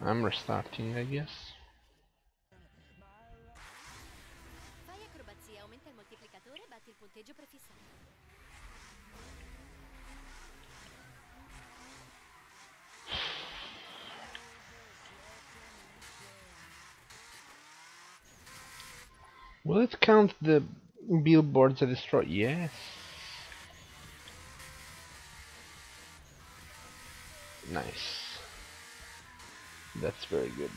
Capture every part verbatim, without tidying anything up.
I'm restarting, I guess. Fai acrobazia, aumenta il moltiplicatore e batti il punteggio prefissato. Will it count the billboards I destroyed? Yes. Nice. That's very good.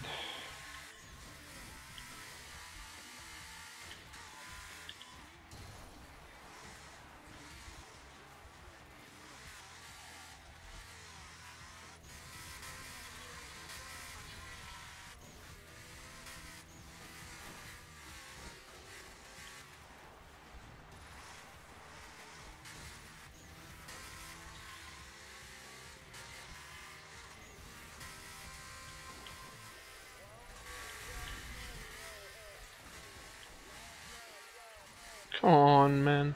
Come on, man.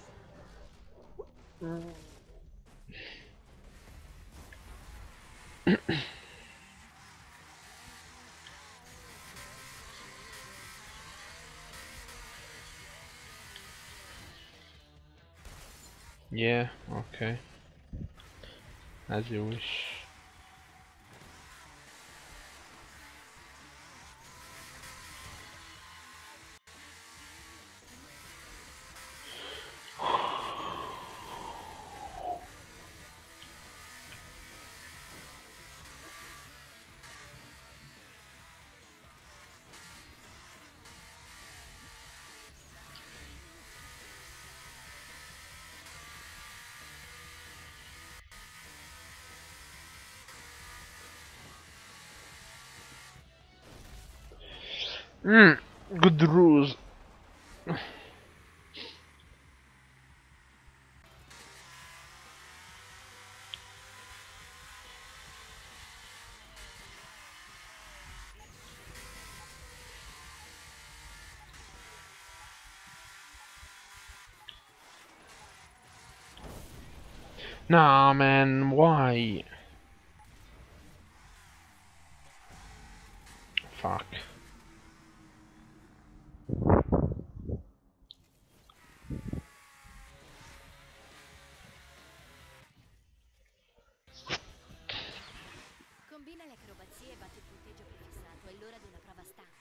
Yeah, okay. As you wish. Mm, good ruse. Nah, man, why? Fuck. Combina le acrobazie e batti il punteggio prefissato. È l'ora di una prova stampa.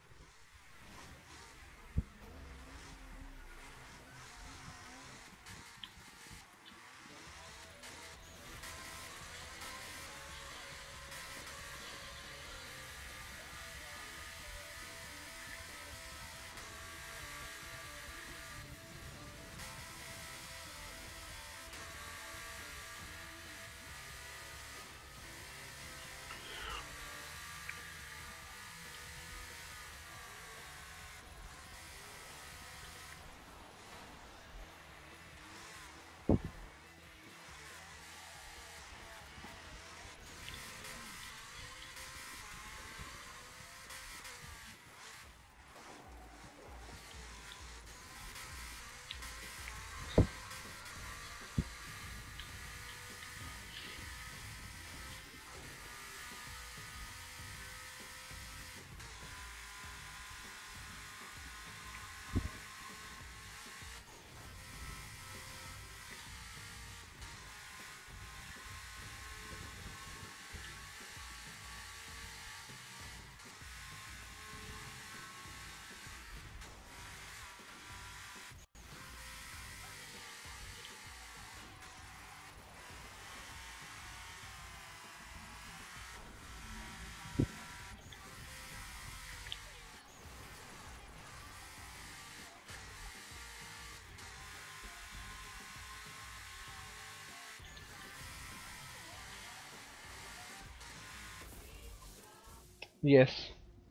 Yes.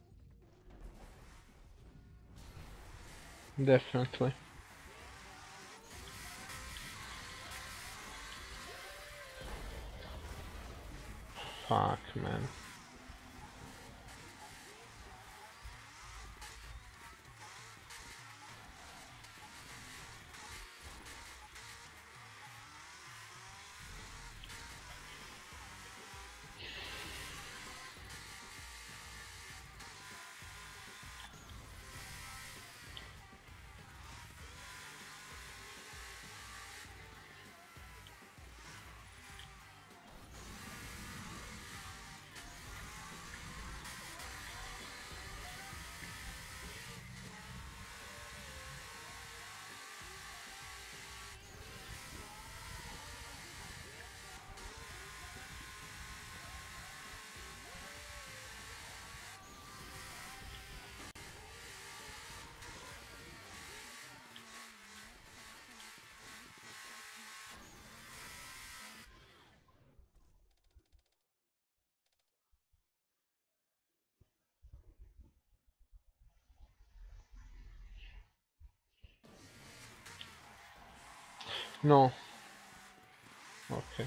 Definitely. Fuck, man. No. Okay.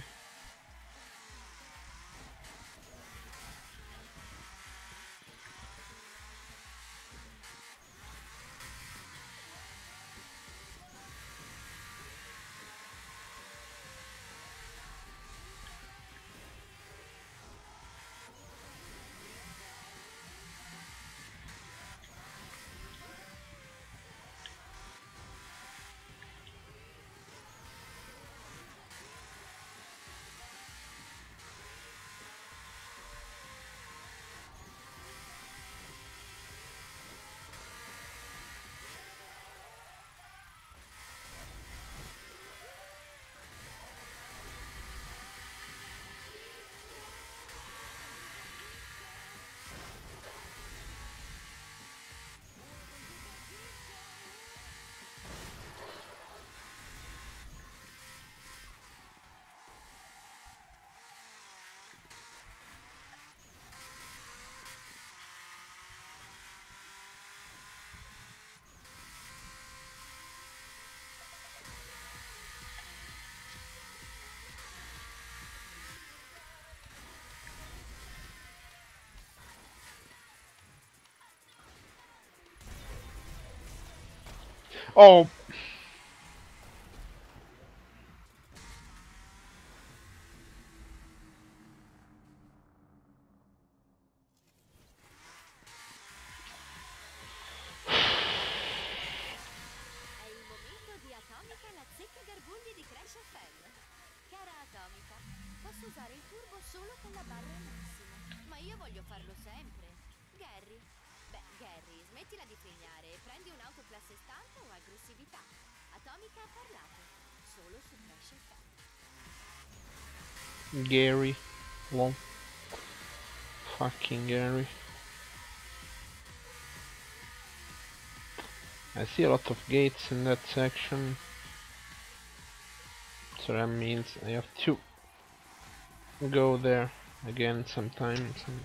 Oh. È il momento di Atomica la zecca garbugli di Crash F M. Cara Atomica, posso usare il turbo solo con la barra al massimo, ma io voglio farlo sempre. Gary? Beh, Gary, smettila di frignare e prendi un'auto classe stampa o aggressività. Atomica ha parlato, solo su Crash F M. Gary. Lol. Fucking Gary. I see a lot of gates in that section. So that means I have to go there again sometime. Some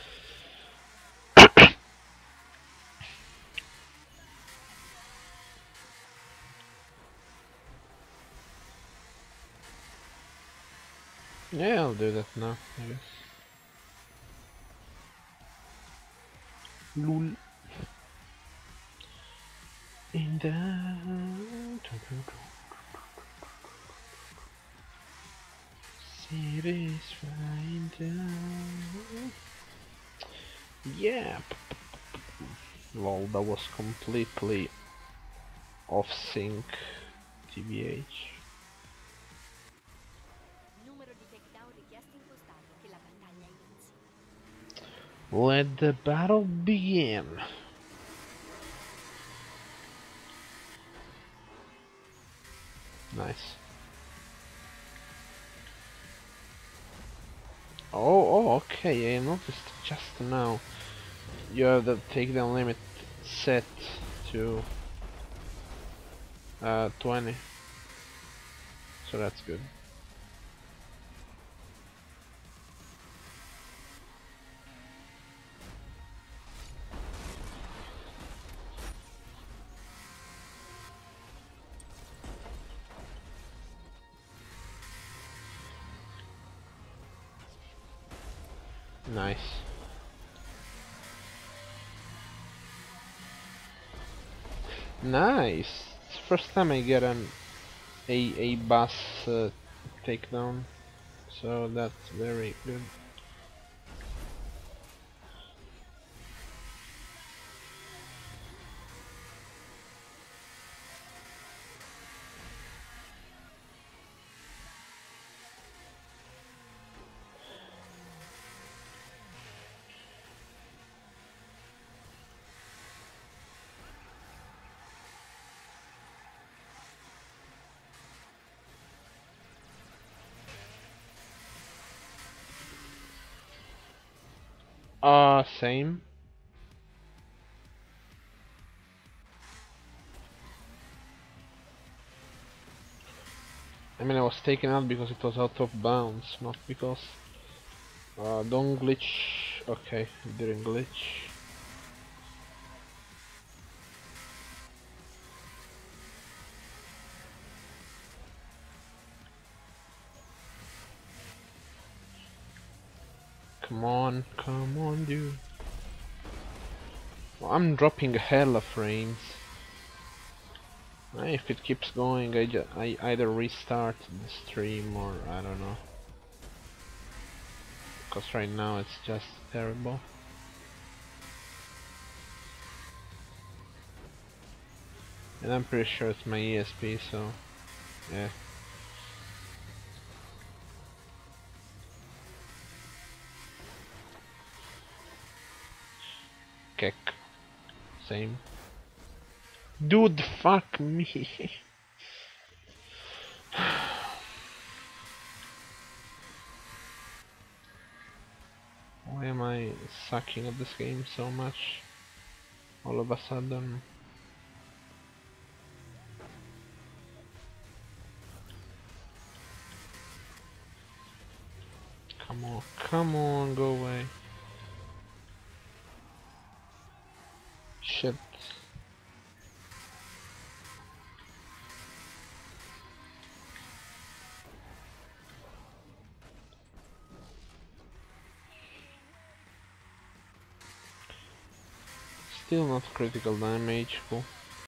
yeah, I'll do that now, I guess. Lul. In the city's flying down. Yeah. Lol, that was completely off sync. T B H. Numero di takedown richiesti impostato, che la battaglia inizi. Let the battle begin. Nice. Oh, oh, okay, I noticed just now. You have the takedown limit set to uh, twenty. So that's good. Nice. Nice. It's the first time I get an a a boss uh, takedown, so that's very good. Uh, same. I mean, I was taken out because it was out of bounds, not because... Uh, don't glitch... Okay, it didn't glitch. Come on, come on, dude. Well, I'm dropping a hell of frames. If it keeps going, I, ju I either restart the stream or I don't know. Because right now it's just terrible. And I'm pretty sure it's my E S P, so yeah. Keck. Same. Dude, fuck me. Why am I sucking at this game so much? All of a sudden. Come on, come on, go away. Shit. Still not critical damage, cool.